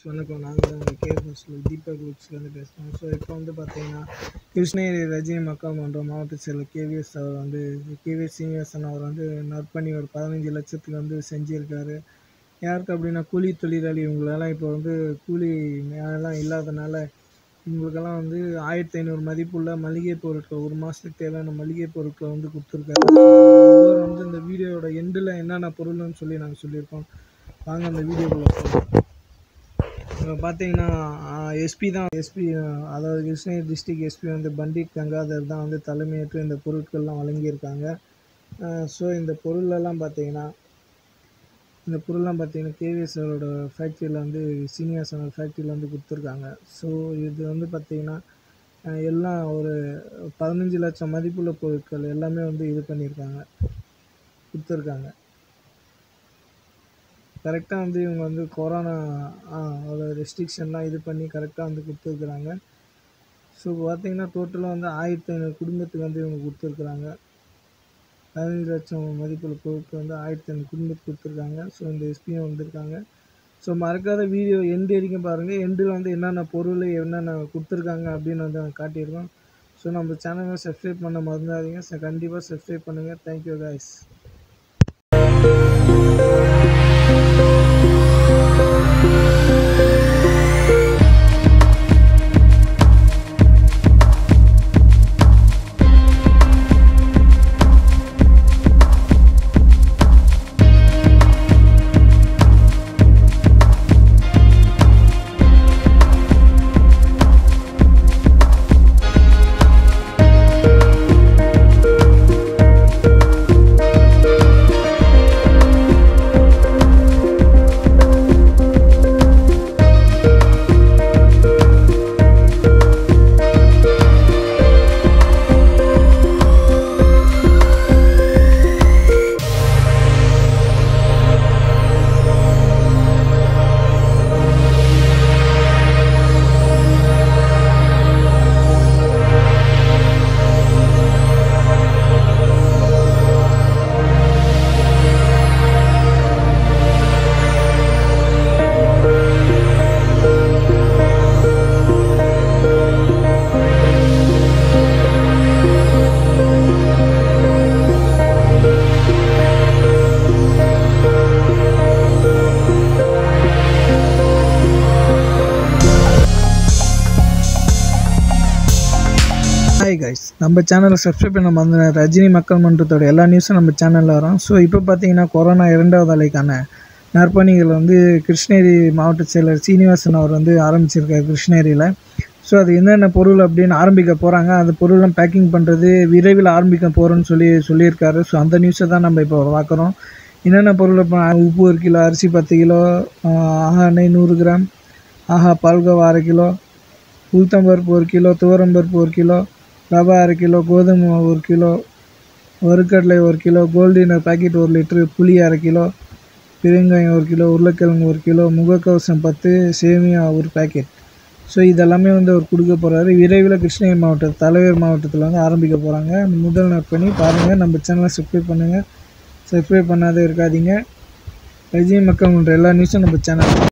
வணக்கம். நாங்கள் தான் உங்கள் கேஎஃப்எஸ்ல தீபக் லுக்ஸ்லேருந்து பேசுகிறோம். ஸோ இப்போ வந்து பார்த்தீங்கன்னா கிருஷ்ணகிரி ரஜினி மக்கள் மன்றம் மாவட்ட செயலர் கேவிஎஸ் சீனிவாசன் அவர் வந்து நற்பணி ஒரு 15 லட்சத்துக்கு வந்து செஞ்சுருக்காரு. யாருக்கு அப்படின்னா கூலி தொழிலாளி இவங்களெல்லாம் இப்போ வந்து கூலி எல்லாம் இல்லாதனால இவங்களுக்கெல்லாம் வந்து 1500 மதிப்புள்ள மளிகை பொருட்கள் ஒரு மாதத்துக்கு தேவையான மளிகை பொருட்களை வந்து கொடுத்துருக்காரு. இவர் வந்து இந்த வீடியோட எண்டில் என்னென்ன பொருள்னு சொல்லி நாங்கள் சொல்லியிருக்கோம். வாங்க அந்த வீடியோக்குள்ளே போகலாம். இப்போ பார்த்தீங்கன்னா எஸ்பி அதாவது கிருஷ்ணகிரி டிஸ்ட்ரிக்ட் எஸ்பி வந்து பண்டிட் கங்காதர் தான் வந்து தலைமையேற்று இந்த பொருட்கள்லாம் வழங்கியிருக்காங்க. ஸோ இந்த பொருளெல்லாம் பார்த்தீங்கன்னா கேவிஎஸ்ஆரோட ஃபேக்ட்ரியில் வந்து சீனிவாசனோட ஃபேக்ட்ரியில் வந்து கொடுத்துருக்காங்க. ஸோ இது வந்து பார்த்திங்கன்னா எல்லாம் ஒரு 15 லட்சம் மதிப்புள்ள பொருட்கள் எல்லாமே வந்து இது பண்ணியிருக்காங்க, கொடுத்துருக்காங்க. கரெக்டாக வந்து இவங்க வந்து கொரோனா ஒரு ரெஸ்ட்ரிக்ஷன்லாம் இது பண்ணி கரெக்டாக வந்து கொடுத்துருக்குறாங்க. ஸோ பார்த்திங்கன்னா டோட்டலாக வந்து 1500 குடும்பத்துக்கு வந்து இவங்க கொடுத்துருக்குறாங்க. 15 லட்சம் மதிப்புள்ள பொருட்கள் வந்து 1500 குடும்பத்துக்கு கொடுத்துருக்காங்க. ஸோ இந்த எஸ்பியும் வந்திருக்காங்க. ஸோ மறக்காத வீடியோ எண்டு வரைக்கும் பாருங்கள். எண்டில் வந்து என்னென்ன பொருள் என்னென்ன கொடுத்துருக்காங்க அப்படின்னு வந்து நாங்கள் காட்டியிருக்கோம். ஸோ நம்ம சேனலை சப்ஸ்கிரைப் பண்ண மறந்துடாதீங்க. கண்டிப்பாக சப்ஸ்கிரைப் பண்ணுங்கள். Thank you guys. ஹாய் கைஸ், நம்ம சேனலை சப்ஸ்கிரைப் பண்ண மறந்துடுங்க. ரஜினி மக்கள் மன்றத்தோட எல்லா நியூஸும் நம்ம சேனலில் வரும். ஸோ இப்போ பார்த்தீங்கன்னா கொரோனா 2வது அலைக்கான நற்பணிகள் வந்து கிருஷ்ணகிரி மாவட்ட செயலர் சீனிவாசன் அவர் வந்து ஆரம்பிச்சிருக்காரு கிருஷ்ணகிரியில். ஸோ அது என்னென்ன பொருள் அப்படின்னு ஆரம்பிக்க போகிறாங்க, அந்த பொருள்லாம் பேக்கிங் பண்ணுறது விரைவில் ஆரம்பிக்க போகிறோன்னு சொல்லியிருக்காரு. ஸோ அந்த நியூஸை தான் நம்ம இப்போ பார்க்குறோம். என்னென்ன பொருள் இப்போ உப்பு 1 கிலோ, அரிசி 10 கிலோ, எண்ணெய் 100 கிராம், பால்கோவா 1/2 கிலோ, உளுத்தம்பருப்பு 1 கிலோ, துவரம்பருப்பு 1 கிலோ, ரவா 1/2 கிலோ, கோதுமை 1 கிலோ, வறுக்கடலை 1 கிலோ, கோல்டினர் பாக்கெட் 1 லிட்டரு, புளி 1/2 கிலோ, பெருங்காயம் 1 கிலோ, உருளைக்கிழங்கு 1 கிலோ, முகக்கவசம் 10, சேமியா 1 பாக்கெட். ஸோ இதெல்லாமே வந்து அவர் கொடுக்க போகிறாரு. விரைவில் கிருஷ்ணகிரி தலைவர் மாவட்டத்தில் வந்து ஆரம்பிக்க போகிறாங்க. முதல் நற்பணி பாருங்கள். நம்ம சேனலை சப்ஸ்கிரைப் பண்ணுங்கள். சப்ஸ்கிரைப் பண்ணாத இருக்காதீங்க. ரஜினி மக்கள் மன்ற எல்லா நியூஸும் நம்ம சேனல்